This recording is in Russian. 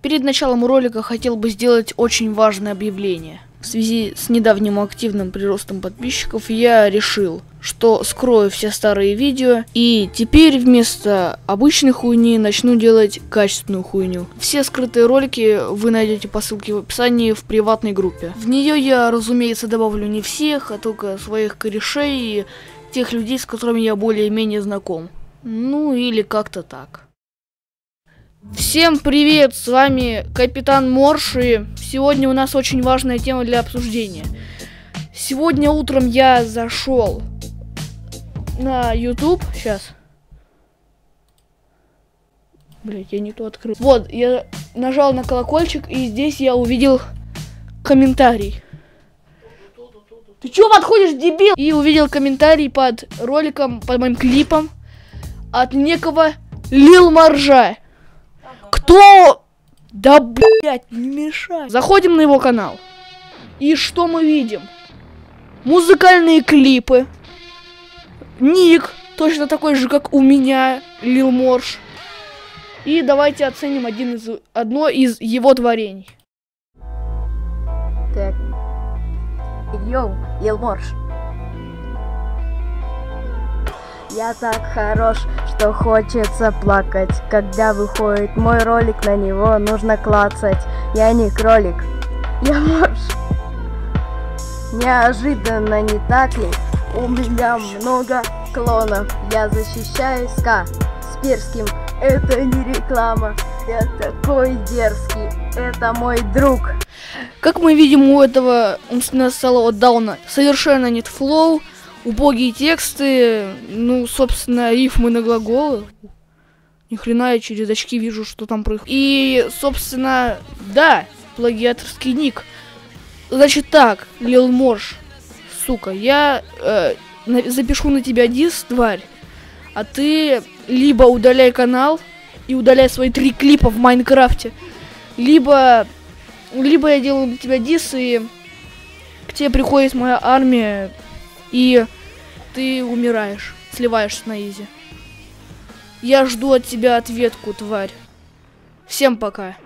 Перед началом ролика хотел бы сделать очень важное объявление. В связи с недавним активным приростом подписчиков я решил, что скрою все старые видео и теперь вместо обычной хуйни начну делать качественную хуйню. Все скрытые ролики вы найдете по ссылке в описании в приватной группе. В нее я, разумеется, добавлю не всех, а только своих корешей и тех людей, с которыми я более-менее знаком. Ну или как-то так. Всем привет, с вами Капитан Морж, и сегодня у нас очень важная тема для обсуждения. Сегодня утром я зашел на YouTube, сейчас. Блять, я не то открыл. Вот, я нажал на колокольчик, и здесь я увидел комментарий. Ты чё подходишь, дебил? И увидел комментарий под роликом, под моим клипом от некого Лил Моржа. Кто? Да, блять, не мешай. Заходим на его канал. И что мы видим? Музыкальные клипы. Ник, точно такой же, как у меня, Лил Морж. И давайте оценим одно из его творений. Так. Йоу, Лил Морж. Я так хорош, что хочется плакать. Когда выходит мой ролик, на него нужно клацать. Я не кролик, я морж. Неожиданно, не так ли? У меня много клонов. Я защищаю ска с перским. Это не реклама. Я такой дерзкий. Это мой друг. Как мы видим, у этого умственно-отсталого дауна совершенно нет флоу. Убогие тексты, ну, собственно, рифмы на глаголы. Ни хрена я через очки вижу, что там происходит. И, собственно, да, плагиаторский ник. Значит так, Лил Морж, сука, я запишу на тебя дис, тварь, а ты либо удаляй канал и удаляй свои 3 клипа в Майнкрафте, либо я делаю на тебя дис, и к тебе приходит моя армия, и ты умираешь, сливаешься на изи. Я жду от тебя ответку, тварь. Всем пока.